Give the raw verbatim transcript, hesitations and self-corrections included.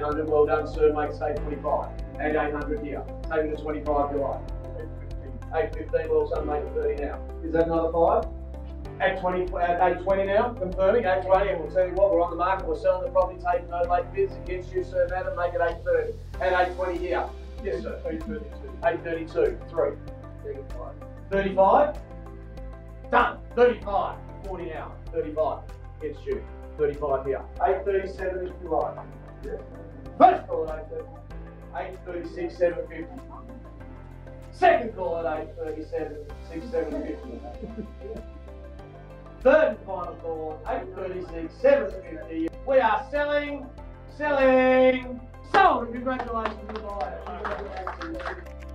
hundred. Well done, sir. Make say twenty-five. And eight hundred here. Take it to twenty-five if you like. eight fifteen, well done, make it thirty now. Is that another five? At twenty, at eight twenty now, confirming, eight twenty, and we'll tell you what, we're on the market, we're selling the property, taking no late bids against you, sir, madam, make it eight thirty. At eight twenty here. Yes, sir. eight thirty-two. eight thirty-two, three. thirty-five. thirty-five? Done. thirty-five. forty now. thirty-five. Against you. thirty-five here. eight thirty-seven if you like. Yes. First call at eight thirty. eight thirty-six, seven fifty. Second call at eight thirty-seven, six, seven fifty. Third and final call, eight thirty-six, seven fifty. We are selling, selling, sold. Congratulations to the buyer.